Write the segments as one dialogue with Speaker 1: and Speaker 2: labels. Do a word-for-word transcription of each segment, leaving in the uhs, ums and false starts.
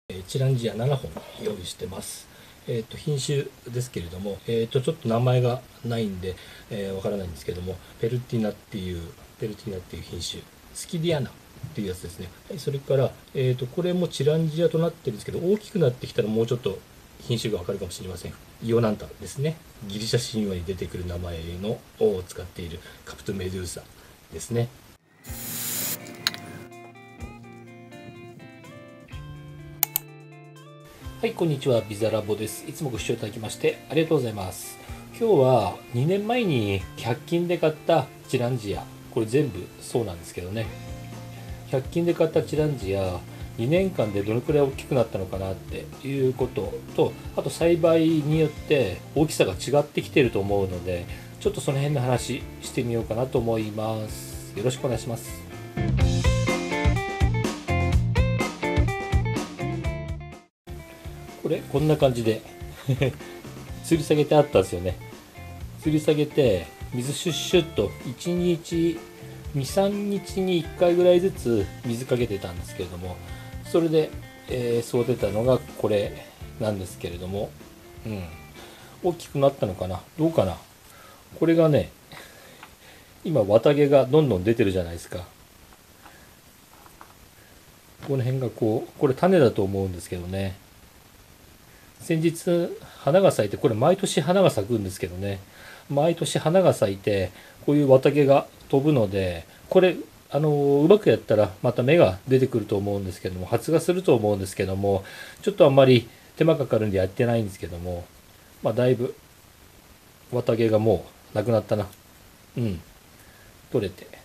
Speaker 1: チランジアななほん用意してます。えー、と品種ですけれども、えー、とちょっと名前がないんで、えー、わからないんですけども、ペルティナっていうペルティナっていう品種、スキディアナっていうやつですね。はい、それから、えー、とこれもチランジアとなってるんですけど、大きくなってきたらもうちょっと品種がわかるかもしれません。イオナンタですね。ギリシャ神話に出てくる名前のを使っているカプトメデューサですね。はい、こんにちは。ビザラボです。いつもご視聴いただきましてありがとうございます。今日はにねんまえにひゃく均で買ったチランジア、これ全部そうなんですけどね、ひゃく均で買ったチランジア、にねんかんでどのくらい大きくなったのかなっていうことと、あと栽培によって大きさが違ってきていると思うので、ちょっとその辺の話してみようかなと思います。よろしくお願いします。これこんな感じで吊り下げてあったんですよね。吊り下げて水シュッシュッといちにちにさんにちにいっかいぐらいずつ水かけてたんですけれども、それで、えー、そう出たのがこれなんですけれども、うん、大きくなったのかな、どうかな。これがね、今綿毛がどんどん出てるじゃないですか。この辺がこう、これ種だと思うんですけどね、先日花が咲いて、これ毎年花が咲くんですけどね、毎年花が咲いてこういう綿毛が飛ぶので、これあのうまくやったらまた芽が出てくると思うんですけども、発芽すると思うんですけども、ちょっとあんまり手間かかるんでやってないんですけども、まあだいぶ綿毛がもうなくなったな。うん、取れて、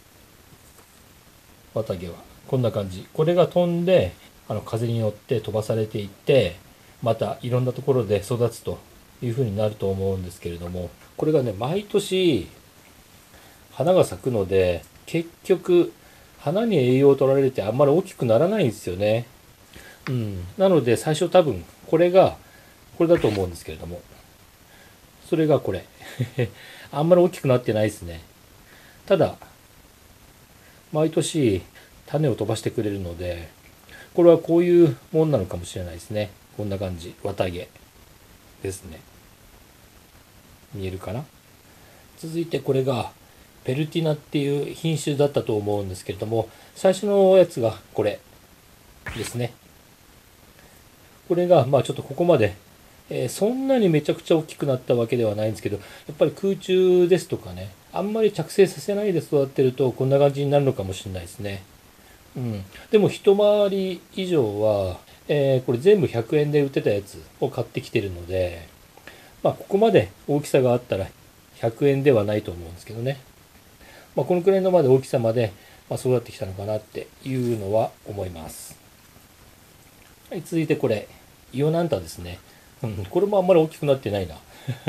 Speaker 1: 綿毛はこんな感じ。これが飛んで、あの風によって飛ばされていって、またいろんなところで育つというふうになると思うんですけれども、これがね、毎年花が咲くので、結局花に栄養を取られてあんまり大きくならないんですよね。うん、なので最初多分これがこれだと思うんですけれども、それがこれあんまり大きくなってないですね。ただ毎年種を飛ばしてくれるので、これはこういうもんなのかもしれないですね。こんな感じ、綿毛ですね。見えるかな。続いてこれがペルティナっていう品種だったと思うんですけれども、最初のやつがこれですね。これがまあちょっとここまで、えー、そんなにめちゃくちゃ大きくなったわけではないんですけど、やっぱり空中ですとかね、あんまり着生させないで育ってるとこんな感じになるのかもしれないですね。うん、でも一回り以上は、えーこれ全部ひゃくえんで売ってたやつを買ってきてるので、まあここまで大きさがあったらひゃくえんではないと思うんですけどね。まあ、このくらいのまで大きさまで、まあ、育ってきたのかなっていうのは思います。はい、続いてこれ、イオナンタですね。うん、これもあんまり大きくなってないな。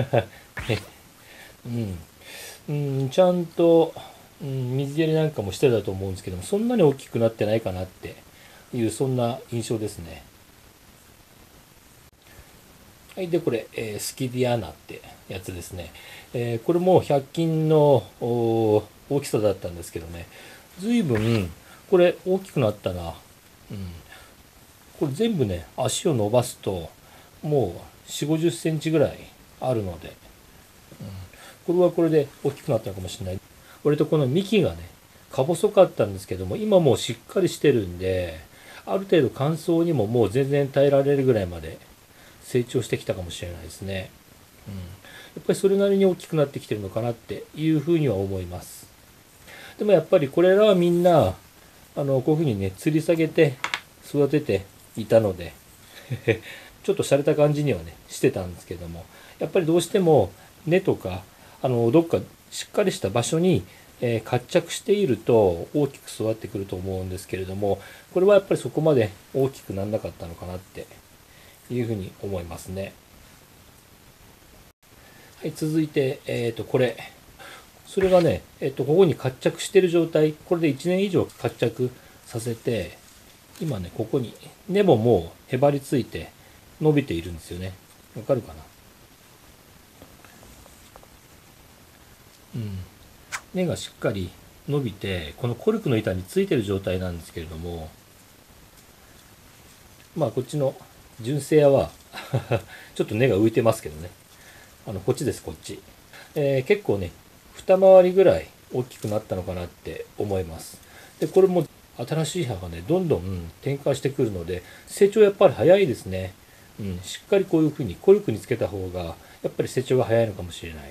Speaker 1: うん、うん、ちゃんと、うん、水やりなんかもしてたと思うんですけども、そんなに大きくなってないかなっていう、そんな印象ですね。はい、で、これ、えースキディアナってやつですね。えーこれもひゃく均のお大きさだったんですけどね、随分、これ大きくなったな。うん。これ全部ね、足を伸ばすと、もうよんじゅう、ごじゅっセンチぐらいあるので、これはこれで大きくなったのかもしれない。割とこの幹がね、か細かったんですけども、今もうしっかりしてるんで、ある程度乾燥にももう全然耐えられるぐらいまで成長してきたかもしれないですね。うん。やっぱりそれなりに大きくなってきてるのかなっていうふうには思います。でもやっぱりこれらはみんな、あの、こういうふうにね、吊り下げて育てていたのでちょっと洒落た感じにはね、してたんですけども、やっぱりどうしても根とか、あの、どっかしっかりした場所に、えー活着していると大きく育ってくると思うんですけれども、これはやっぱりそこまで大きくならなかったのかなっていうふうに思いますね。はい、続いて、えっと、これ。それがね、えっと、ここに活着している状態、これでいちねん以上活着させて、今ね、ここに根ももうへばりついて伸びているんですよね。わかるかな。うん。根がしっかり伸びて、このコルクの板についている状態なんですけれども、 まあこっちの純正屋はちょっと根が浮いてますけどね。あのこっちですこっち、えー、結構ね二回りぐらい大きくなったのかなって思います。でこれも新しい葉がねどんどん展開してくるので成長やっぱり早いですね。うん、しっかりこういうふうにコルクにつけた方がやっぱり成長が早いのかもしれない。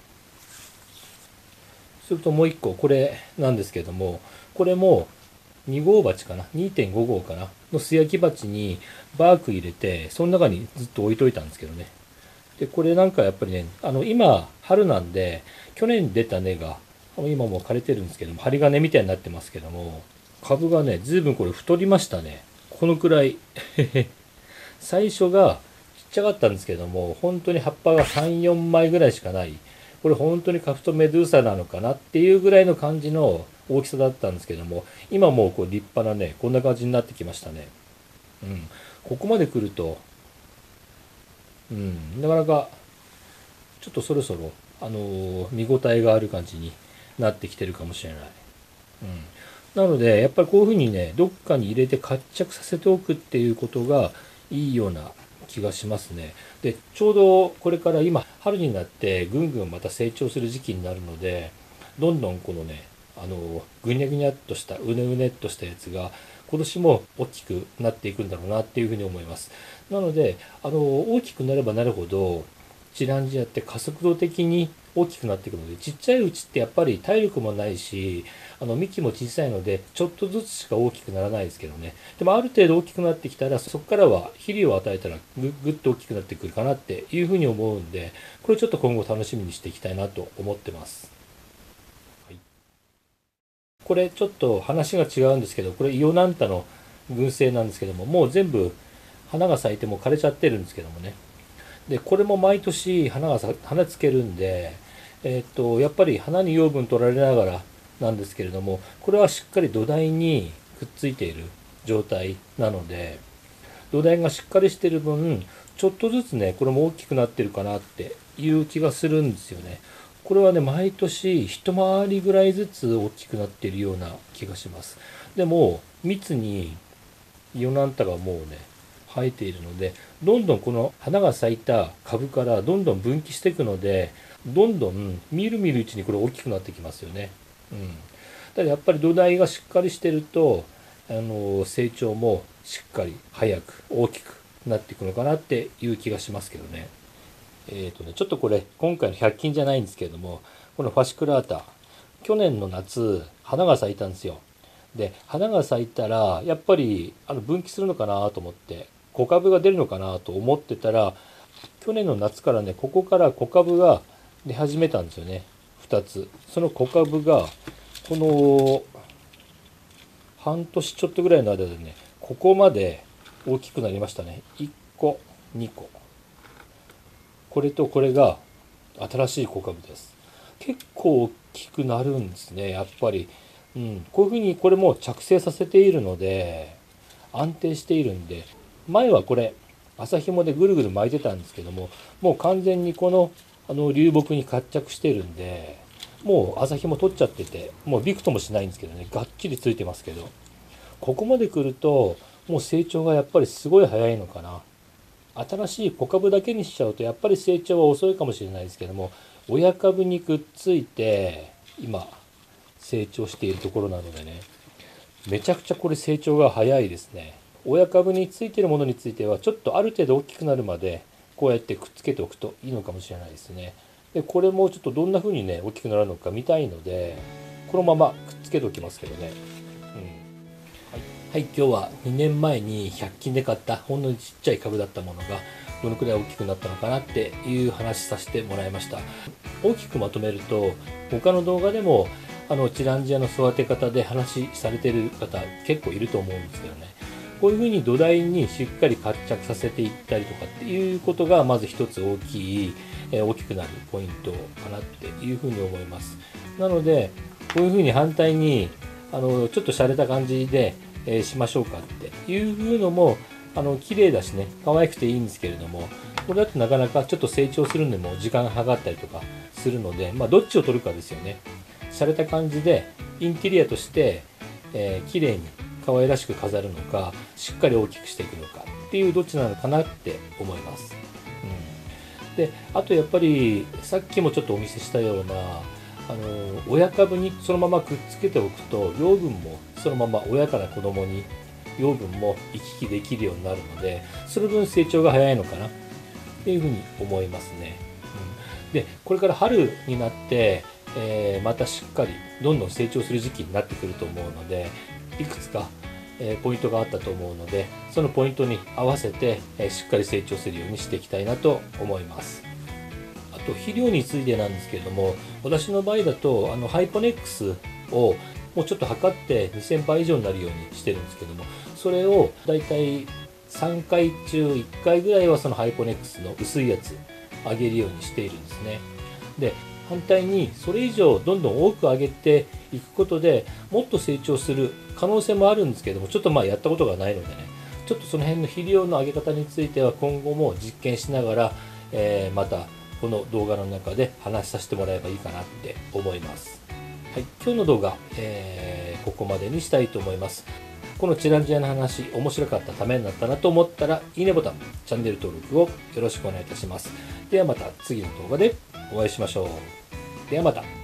Speaker 1: それともう一個これなんですけども、これもに号鉢かな にてんご 号かなの素焼き鉢にバーク入れてその中にずっと置いといたんですけどね。でこれなんかやっぱりねあの今春なんで去年出た根が今もう枯れてるんですけども針金みたいになってますけども、株がね随分これ太りましたね。このくらい最初がちっちゃかったんですけども本当に葉っぱがさんよんまいぐらいしかない、これ本当にカフトメドゥーサなのかなっていうぐらいの感じの大きさだったんですけども、今もうこう立派なねこんな感じになってきましたね。うん、ここまで来ると、うん、なかなかちょっとそろそろ、あのー見応えがある感じになってきてるかもしれない。うん、なのでやっぱりこういうふうにねどっかに入れて活着させておくっていうことがいいような気がしますね。でちょうどこれから今春になってぐんぐんまた成長する時期になるので、どんどんこのねあのぐにゃぐにゃっとしたうねうねっとしたやつが今年も大きくなっていくんだろうなっていうふうに思います。なのであの大きくなればなるほどチランジアって加速度的に大きくなっていくので、ちっちゃいうちってやっぱり体力もないしあの幹も小さいのでちょっとずつしか大きくならないですけどね。でもある程度大きくなってきたらそこからは肥料を与えたらぐぐっと大きくなってくるかなっていうふうに思うんで、これちょっと今後楽しみにしていきたいなと思ってます。はい、これちょっと話が違うんですけど、これイオナンタの群生なんですけども、もう全部花が咲いてもう枯れちゃってるんですけどもね。でこれも毎年花がさ花つけるんで、えーっとやっぱり花に養分取られながらなんですけれども、これはしっかり土台にくっついている状態なので、土台がしっかりしてる分ちょっとずつねこれも大きくなってるかなっていう気がするんですよね。これはね毎年一回りぐらいずつ大きくなっているような気がします。でも密にイオナンタがもうね生えているので、どんどんこの花が咲いた株からどんどん分岐していくので、どんどんみるみるうちにこれ大きくなってきますよね。うん、だからやっぱり土台がしっかりしてるとあの成長もしっかり早く大きくなっていくのかなっていう気がしますけどね。えっとねちょっとこれ今回のひゃく均じゃないんですけれども、このファシクラータ去年の夏花が咲いたんですよ。で花が咲いたらやっぱりあの分岐するのかなと思って小株が出るのかなと思ってたら、去年の夏からねここから小株が出始めたんですよね。ふたつその小株がこの半年ちょっとぐらいの間でねここまで大きくなりましたね。いっこにこ、これとこれが新しい小株です。結構大きくなるんですねやっぱり。うん、こういうふうにこれも着生させているので安定しているんで、前はこれ麻紐でぐるぐる巻いてたんですけども、もう完全にこのあの流木に活着してるんで、もう麻紐取っちゃっててもうびくともしないんですけどね、がっちりついてますけど、ここまで来るともう成長がやっぱりすごい早いのかな。新しい小株だけにしちゃうとやっぱり成長は遅いかもしれないですけども、親株にくっついて今成長しているところなのでね、めちゃくちゃこれ成長が早いですね。親株についているものについてはちょっとある程度大きくなるまでこうやってくっつけておくといいのかもしれないですね。でこれもちょっとどんな風にね大きくなるのか見たいのでこのままくっつけておきますけどね。うんはい、今日はにねんまえにひゃく均で買ったほんのにちっちゃい株だったものがどのくらい大きくなったのかなっていう話させてもらいました。大きくまとめると他の動画でもあのチランジアの育て方で話されてる方結構いると思うんですけどね、こういうふうに土台にしっかり活着させていったりとかっていうことがまず一つ大きい、えー、大きくなるポイントかなっていうふうに思います。なのでこういうふうに反対にあのちょっと洒落た感じで、えーしましょうかっていうふうのもあの綺麗だしね可愛くていいんですけれども、これだとなかなかちょっと成長するのにも時間がかかったりとかするので、まあ、どっちを取るかですよね。洒落た感じでインテリアとして、えー、綺麗に可愛らしく飾るのか、しっかり大きくしていくのかっていうどっちなのかなって思います。うん、であとやっぱりさっきもちょっとお見せしたようなあの親株にそのままくっつけておくと養分もそのまま親から子供に養分も行き来できるようになるので、その分成長が早いのかなっていうふうに思いますね。うん、でこれから春になって、えー、またしっかりどんどん成長する時期になってくると思うので、いくつか、えー、ポイントがあったと思うので、そのポイントに合わせて、えー、しっかり成長するようにしていきたいなと思います。あと肥料についてなんですけれども、私の場合だとあのハイポネックスをもうちょっと測ってにせんばい以上になるようにしてるんですけども、それをだいたいさんかい中いっかいぐらいはそのハイポネックスの薄いやつ上げるようにしているんですね。で反対にそれ以上どんどん多く上げていくことでもっと成長する可能性もあるんですけども、ちょっとまあやったことがないのでね、ちょっとその辺の肥料の上げ方については今後も実験しながら、えー、またこの動画の中で話させてもらえばいいかなって思います。はい、今日の動画、えー、ここまでにしたいと思います。このチランジアの話面白かったためになったなと思ったらいいねボタン、チャンネル登録をよろしくお願いいたします。ではまた次の動画でお会いしましょう。ではまた。